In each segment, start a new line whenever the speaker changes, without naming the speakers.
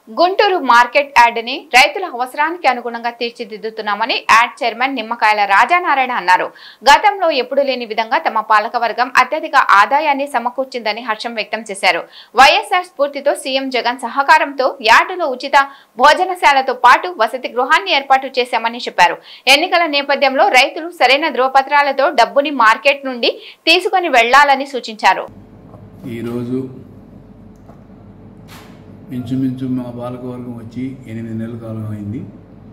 Guntur market యార్డుని రైతుల అవసరానికి అనుగుణంగా తీర్చిదిద్దుతున్నామని యార్డ్ చైర్మన్ నిమ్మకాయల రాజానారాయణ అన్నారు. గతంలో ఎప్పుడూ లేని విధంగా తమ పాలకవర్గం అత్యధిక ఆదాయాన్ని సమకూర్చిందని హర్షం వ్యక్తం చేశారు. వైఎస్ఆర్ స్ఫూర్తితో సీఎం జగన్ సహకారంతో యార్డులో ఉచిత భోజనశాలతో పాటు వసతి గృహాన్ని ఏర్పాటు చేశామని చెప్పారు. ఎన్నికల నేపథ్యంలో రైతులు సరైన ధృవపత్రాలతో డబ్బుని మార్కెట్ నుండి తీసుకుని వెళ్లాలని సూచించారు.
ఇంచుమించు మా పాలకవర్గం వచ్చి 8 నెలల కాలం అయింది.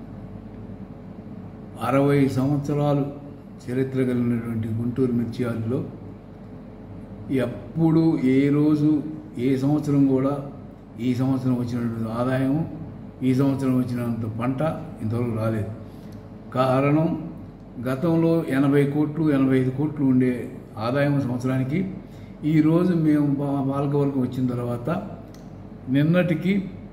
60 సంవత్సరాలు చరిత్ర కలిగినటువంటి గుంటూరు మిర్చి యార్డులో ఎప్పుడు ఏ రోజు ఏ సంవత్సరం కూడా ఈ సంవత్సరం వచ్చినటువంటి ఆదాయం ఈ సంవత్సరం వచ్చినంత పంట ఇంతవరకు రాలేదు. కారణం గతంలో 80 కోట్లు 85 కోట్లు ఉండే ఆదాయం సంవత్సరానికి ఈరోజు మేము పాలకవర్గం వచ్చిన తర్వాత నిన్నటికి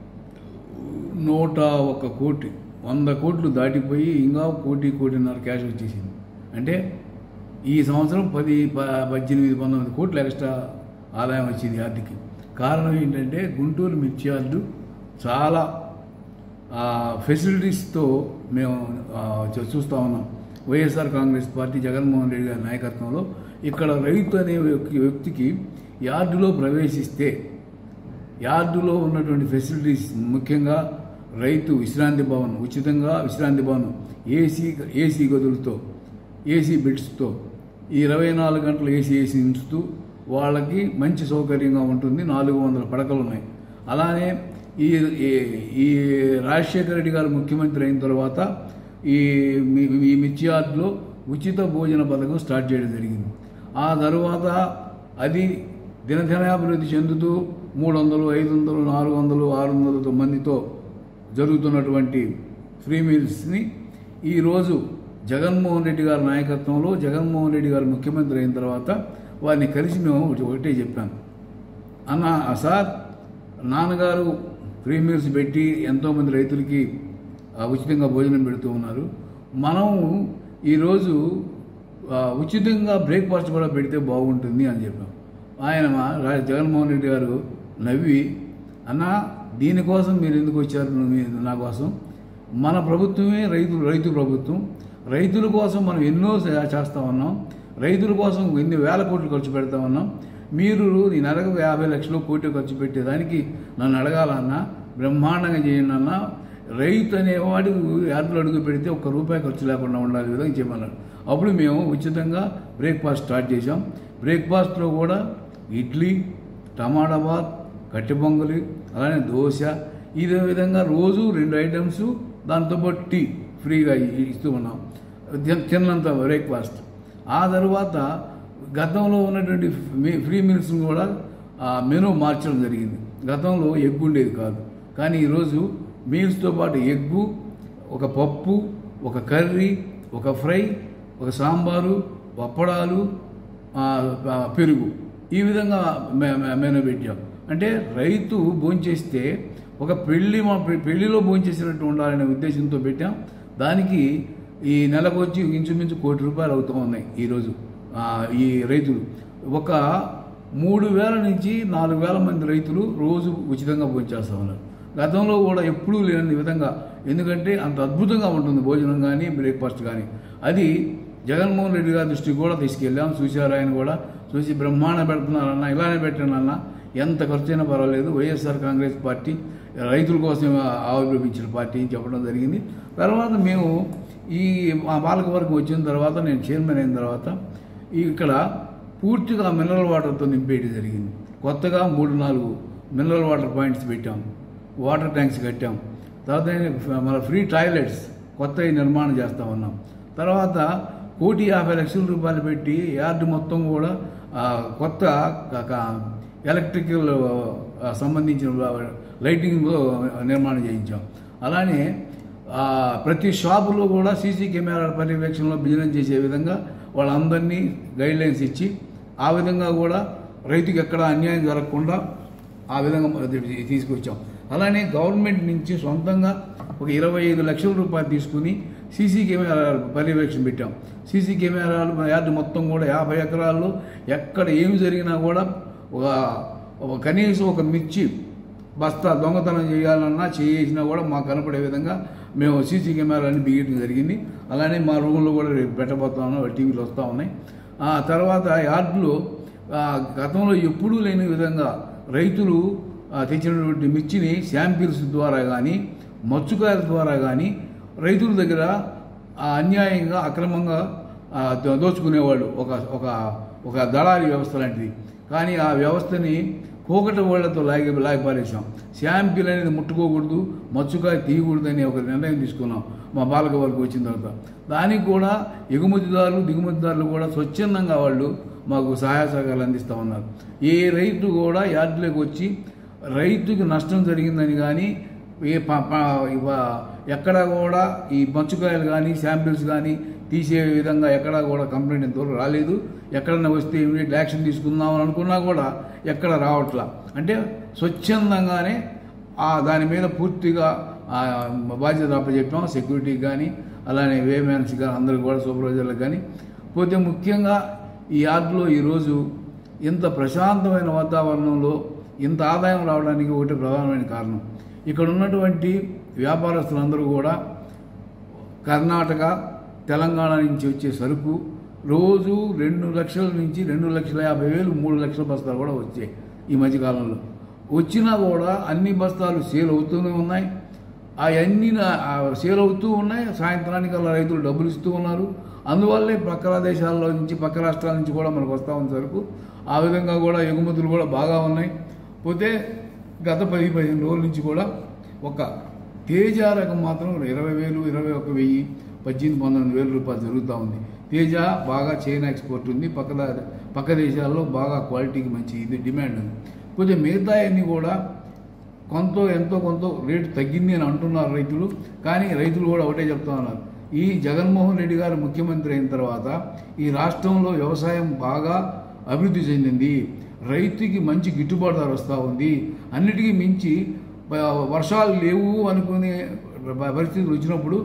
101 కోటి 100 కోట్లు దాటిపోయి ఇంకా కోటిన్నర క్యాష్ వచ్చేసింది. అంటే ఈ సంవత్సరం 10, 18, 19 కోట్లు ఎక్స్ట్రా ఆదాయం వచ్చింది యార్డుకి. కారణం ఏంటంటే గుంటూరు మిర్చి యార్డు చాలా ఫెసిలిటీస్తో మేము చూస్తూ ఉన్నాం. వైఎస్ఆర్ కాంగ్రెస్ పార్టీ జగన్మోహన్ రెడ్డి గారి నాయకత్వంలో ఇక్కడ రైతు అనే వ్యక్తికి యార్డులో ప్రవేశిస్తే యార్డులో ఉన్నటువంటి ఫెసిలిటీస్ ముఖ్యంగా రైతు విశ్రాంతి భవన్ ఉచితంగా విశ్రాంతి భవన్ ఏసీ గదులతో ఏసీ బెడ్స్తో 24 గంటలు ఏసీ ఉంచుతూ వాళ్ళకి మంచి సౌకర్యంగా ఉంటుంది. 400 పడకలు ఉన్నాయి. అలానే ఈ రాజశేఖర రెడ్డి గారు ముఖ్యమంత్రి అయిన తర్వాత ఈ మిర్చి యార్డులో ఉచిత భోజన పథకం స్టార్ట్ చేయడం జరిగింది. ఆ తర్వాత అది దినదినాభివృద్ధి చెందుతూ 300, 500, 400, 600 మందితో జరుగుతున్నటువంటి ఫ్రీ మీల్స్ని ఈరోజు జగన్మోహన్ రెడ్డి గారి నాయకత్వంలో జగన్మోహన్ రెడ్డి గారు ముఖ్యమంత్రి అయిన తర్వాత వారిని కలిసి మేము ఒకటే చెప్పాను. అన్న సార్, నాన్నగారు ఫ్రీ మీల్స్ పెట్టి ఎంతోమంది రైతులకి ఉచితంగా భోజనం పెడుతూ ఉన్నారు. మనం ఈరోజు ఉచితంగా బ్రేక్ఫాస్ట్ కూడా పెడితే బాగుంటుంది అని చెప్పాం. ఆయన జగన్మోహన్ రెడ్డి గారు నవ్వి, అన్న దీనికోసం మీరు ఎందుకు వచ్చారు నా కోసం? మన ప్రభుత్వమే రైతు ప్రభుత్వం. రైతుల కోసం మనం ఎన్నో చేస్తా ఉన్నాం. రైతుల కోసం ఎన్ని వేల కోట్లు ఖర్చు పెడతా ఉన్నాం. మీరు ఈ నెలకు 50 లక్షలు కోటి ఖర్చు పెట్టేదానికి నన్ను అడగాలన్నా బ్రహ్మాండంగా చేయండి అన్న. రైతు అనేవాడు యార్డులో అడుగు పెడితే ₹1 ఖర్చు లేకుండా ఉండాలి విధంగా చేయమన్నాడు. అప్పుడు మేము ఉచితంగా బ్రేక్ఫాస్ట్ స్టార్ట్ చేసాం. బ్రేక్ఫాస్ట్లో కూడా ఇడ్లీ, టమాటా బాత్, కట్టె పొంగలి, అలానే దోశ, ఇదే విధంగా రోజు 2 ఐటమ్స్, దాంతోపాటు టీ ఫ్రీగా ఇస్తూ ఉన్నాం. తిన్నంత బ్రేక్ఫాస్ట్. ఆ తర్వాత గతంలో ఉన్నటువంటి ఫ్రీ మీల్స్ కూడా మెనూ మార్చడం జరిగింది. గతంలో ఎగ్ ఉండేది కాదు, కానీ ఈరోజు మీల్స్తో పాటు ఎగ్గు, ఒక పప్పు, ఒక కర్రీ, ఒక ఫ్రై, ఒక సాంబారు, పప్పడాలు, పెరుగు, ఈ విధంగా మెనూ పెట్టాం. అంటే రైతు భోంచేస్తే ఒక పెళ్లిలో భోంచేసినట్టు ఉండాలనే ఉద్దేశంతో పెట్టాం. దానికి ఈ నెలకు వచ్చి ఇంచుమించు ₹1 అవుతూ ఉన్నాయి. ఈరోజు ఈ రైతులు ఒక 3,000 నుంచి 4,000 మంది రైతులు రోజు ఉచితంగా భోంచేస్తూ ఉన్నారు. గతంలో కూడా ఎప్పుడూ లేని విధంగా, ఎందుకంటే అంత అద్భుతంగా ఉంటుంది భోజనం కానీ బ్రేక్ఫాస్ట్ కానీ. అది జగన్మోహన్ రెడ్డి గారి దృష్టికి కూడా తీసుకెళ్ళాం. చూశారు, ఆయన కూడా చూసి బ్రహ్మాండ పెడుతున్నారన్న, ఇలానే పెట్టానన్న, ఎంత ఖర్చు అయినా పర్వాలేదు, వైఎస్ఆర్ కాంగ్రెస్ పార్టీ రైతుల కోసం ఆవిర్భవించిన పార్టీ అని చెప్పడం జరిగింది. తర్వాత మేము ఈ పాలకవర్గం వచ్చిన తర్వాత, నేను చైర్మన్ అయిన తర్వాత ఇక్కడ పూర్తిగా మినరల్ వాటర్తో నింపేయడం జరిగింది. కొత్తగా 3-4 మినరల్ వాటర్ పాయింట్స్ పెట్టాం, వాటర్ ట్యాంక్స్ కట్టాం. తర్వాత మన ఫ్రీ టాయిలెట్స్ కొత్తవి నిర్మాణం చేస్తూ ఉన్నాం. తర్వాత ₹1,50,00,000 పెట్టి యార్డు మొత్తం కూడా కొత్త ఎలక్ట్రికల్ సంబంధించిన లైటింగ్ నిర్మాణం చేయించాం. అలానే ప్రతి షాపులో కూడా సీసీ కెమెరాల పర్యవేక్షణలో బిజినెస్ చేసే విధంగా వాళ్ళందరినీ గైడ్లైన్స్ ఇచ్చి, ఆ విధంగా కూడా రైతుకి ఎక్కడ అన్యాయం జరగకుండా ఆ విధంగా తీసుకొచ్చాం. అలానే గవర్నమెంట్ నుంచి సొంతంగా ఒక ₹25 లక్షల తీసుకుని సీసీ కెమెరాల పర్యవేక్షణ పెట్టాం. సీసీ కెమెరాలు యార్డు మొత్తం కూడా 50 ఎకరాల్లో ఎక్కడ ఏమి జరిగినా కూడా కనీసం ఒక మిర్చి బస్తా దొంగతనం చేయాలన్నా చేసినా కూడా మాకు కనపడే విధంగా మేము సీసీ కెమెరాని బిగించడం జరిగింది. అలానే మా రూమ్లో కూడా రేపు పెట్టబోతా ఉన్నాం, టీవీలు వస్తూ ఉన్నాయి. ఆ తర్వాత యార్డులో గతంలో ఎప్పుడూ లేని విధంగా రైతులు తెచ్చినటువంటి మిర్చిని శాంపిల్స్ ద్వారా కానీ మచ్చుకాయల ద్వారా కానీ రైతుల దగ్గర అన్యాయంగా అక్రమంగా దోచుకునేవాళ్ళు. ఒక దళారీ వ్యవస్థ లాంటిది. కానీ ఆ వ్యవస్థని కోకట వాళ్ళతో లాగిపారేసాం. శాంపిల్ అనేది ముట్టుకోకూడదు, మచ్చుకాయ తీయకూడదని ఒక నిర్ణయం తీసుకున్నాం మా పాలక వర్గం వచ్చిన తర్వాత. దానికి కూడా ఎగుమతిదారులు దిగుమతిదారులు కూడా స్వచ్ఛందంగా వాళ్ళు మాకు సహాయ సహకారాలు అందిస్తూ ఉన్నారు. ఏ రైతు కూడా యార్డులోకి వచ్చి రైతుకి నష్టం జరిగిందని కానీ ఎక్కడా కూడా ఈ మచ్చుకాయలు కానీ శాంపిల్స్ కానీ తీసే విధంగా ఎక్కడా కూడా కంప్లైంట్ ఇంతవరకు రాలేదు. ఎక్కడన్నా వస్తే ఇమీడియట్ యాక్షన్ తీసుకుందామని అనుకున్నా కూడా ఎక్కడ రావట్లా. అంటే స్వచ్ఛందంగానే దాని మీద పూర్తిగా బాధ్యత అప్పచెప్పాం. సెక్యూరిటీకి కానీ అలానే వేమెన్స్ కానీ అందరికి కూడా సూపర్వైజర్లకు కానీ. పోతే ముఖ్యంగా ఈ యార్డులో ఈరోజు ఇంత ప్రశాంతమైన వాతావరణంలో ఇంత ఆదాయం రావడానికి ఒకటి ప్రధానమైన కారణం. ఇక్కడ ఉన్నటువంటి వ్యాపారస్తులందరూ కూడా కర్ణాటక తెలంగాణ నుంచి వచ్చే సరుకు రోజు 2 లక్షల నుంచి 2,50,000 3 లక్షల బస్తాలు కూడా వచ్చాయి ఈ మధ్యకాలంలో. వచ్చినా కూడా అన్ని బస్తాలు సేల్ అవుతూనే ఉన్నాయి. అవన్నీ సేల్ అవుతూ ఉన్నాయి. సాయంత్రానికి అలా రైతులు డబ్బులు ఇస్తూ ఉన్నారు. అందువల్లే పక్క దేశాల్లో నుంచి పక్క రాష్ట్రాల నుంచి కూడా మనకు వస్తూ ఉంది సరుకు. ఆ విధంగా కూడా ఎగుమతులు కూడా బాగా ఉన్నాయి. పోతే గత 10-15 రోజుల నుంచి కూడా ఒక తేజ రకం మాత్రం 20,000 21,000 18,000-19,000 రూపాయలు జరుగుతూ ఉంది. తేజ బాగా చైనా ఎక్స్పోర్ట్ ఉంది. పక్క దేశాల్లో బాగా క్వాలిటీకి మంచి ఇది డిమాండ్ ఉంది. కొంచెం మిగతా అన్నీ కూడా ఎంతో కొంత రేటు తగ్గింది అని అంటున్నారు రైతులు. కానీ రైతులు కూడా ఒకటే చెప్తా ఉన్నారు, ఈ జగన్మోహన్ రెడ్డి గారు ముఖ్యమంత్రి అయిన తర్వాత ఈ రాష్ట్రంలో వ్యవసాయం బాగా అభివృద్ధి చెందింది. రైతుకి మంచి గిట్టుబాటు ధర వస్తూ ఉంది. అన్నిటికీ మించి వర్షాలు లేవు అనుకునే పరిస్థితులు వచ్చినప్పుడు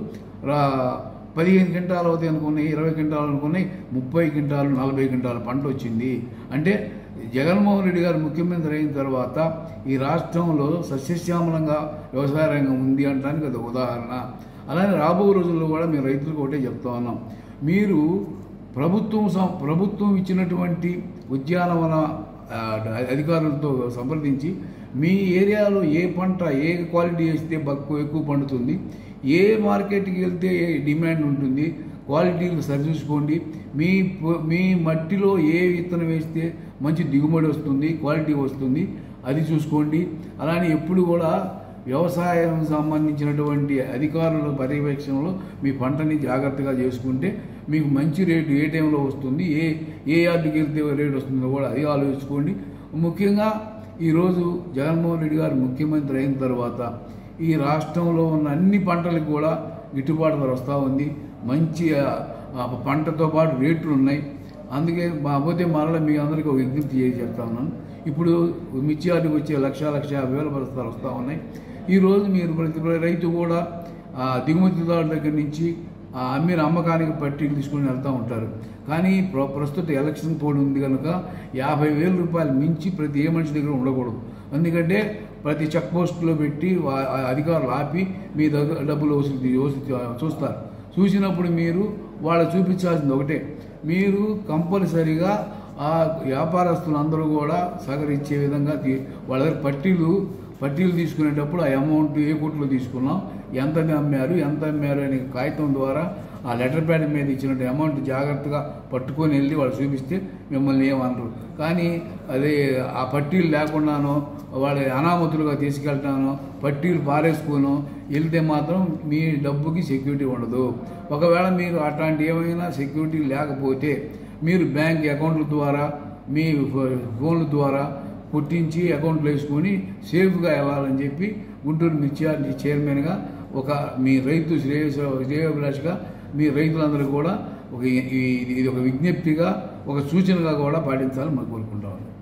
15 క్వింటాలు అవుతాయి అనుకున్నాయి, 20 క్వింటాలు అనుకున్నాయి, 30 క్వింటాలు 40 క్వింటాలు పంట వచ్చింది. అంటే జగన్మోహన్ రెడ్డి గారు ముఖ్యమంత్రి అయిన తర్వాత ఈ రాష్ట్రంలో సస్యశ్యామలంగా వ్యవసాయ రంగం ఉంది అనడానికి అది ఉదాహరణ. అలానే రాబో రోజుల్లో కూడా మేము రైతులకు ఒకటే చెప్తా ఉన్నాం, మీరు ప్రభుత్వం ఇచ్చినటువంటి ఉద్యానవన అధికారులతో సంప్రదించి మీ ఏరియాలో ఏ పంట ఏ క్వాలిటీ వేస్తే ఎక్కువ పండుతుంది, ఏ మార్కెట్కి వెళ్తే ఏ డిమాండ్ ఉంటుంది, క్వాలిటీలు సరిచూసుకోండి. మీ మట్టిలో ఏ విత్తనం వేస్తే మంచి దిగుబడి వస్తుంది, క్వాలిటీ వస్తుంది, అది చూసుకోండి. అలానే ఎప్పుడు కూడా వ్యవసాయం సంబంధించినటువంటి అధికారుల పర్యవేక్షణలో మీ పంటని జాగ్రత్తగా చేసుకుంటే మీకు మంచి రేటు ఏ టైంలో వస్తుంది, ఏ యార్డుకి వెళ్తే రేటు వస్తుందో కూడా అది ఆలోచించుకోండి. ముఖ్యంగా ఈరోజు జగన్మోహన్ రెడ్డి గారు ముఖ్యమంత్రి అయిన తర్వాత ఈ రాష్ట్రంలో ఉన్న అన్ని పంటలకు కూడా గిట్టుబాటు ధర వస్తూ ఉంది. మంచి పంటతో పాటు రేట్లు ఉన్నాయి. అందుకే పోతే మరలా మీ అందరికీ ఒక విజ్ఞప్తి చేసి చెప్తా ఉన్నాను, ఇప్పుడు మిర్చి యార్డుకి వచ్చే 1,50,000 బస్తాలు వస్తూ ఉన్నాయి. ఈరోజు మీరు ప్రతి రైతు కూడా దిగుమతిదారుల దగ్గర నుంచి అమ్మిన అమ్మకానికి పట్టీలు తీసుకుని వెళ్తూ ఉంటారు. కానీ ప్రస్తుత ఎలక్షన్ కోడ్ ఉంది కనుక 50,000 రూపాయలు మించి ప్రతి ఏ మనిషి దగ్గర ఉండకూడదు. ఎందుకంటే ప్రతి చెక్ పోస్టులో పెట్టి అధికారులు ఆపి మీ దగ్గర డబ్బులు చూస్తారు. చూసినప్పుడు మీరు వాళ్ళు చూపించాల్సింది ఒకటే, మీరు కంపల్సరిగా ఆ వ్యాపారస్తులందరూ కూడా సహకరించే విధంగా వాళ్ళ దగ్గర పట్టీలు తీసుకునేటప్పుడు ఆ అమౌంట్ ఏ కోట్లో తీసుకున్నాం, ఎంత అమ్మారు అనే కాగితం ద్వారా ఆ లెటర్ ప్యాడ్ మీద ఇచ్చినట్టు అమౌంట్ జాగ్రత్తగా పట్టుకొని వెళ్ళి వాళ్ళు చూపిస్తే మిమ్మల్ని ఏమనరు. కానీ అదే ఆ పట్టీలు లేకుండానో వాళ్ళు అనామతులుగా తీసుకెళ్తానో పట్టీలు పారేసుకోనో వెళ్తే మాత్రం మీ డబ్బుకి సెక్యూరిటీ ఉండదు. ఒకవేళ మీరు అట్లాంటి ఏమైనా సెక్యూరిటీ లేకపోతే మీరు బ్యాంక్ అకౌంట్ల ద్వారా మీ ఫోన్ల ద్వారా పుట్టించి అకౌంట్లో వేసుకొని సేఫ్గా వెళ్ళాలని చెప్పి గుంటూరు మిర్చి యార్డు చైర్మన్గా మీ రైతు శ్రేయోభిలాషగా మీ రైతులందరూ కూడా ఇది ఒక విజ్ఞప్తిగా ఒక సూచనగా కూడా పాటించాలని మనం కోరుకుంటాం.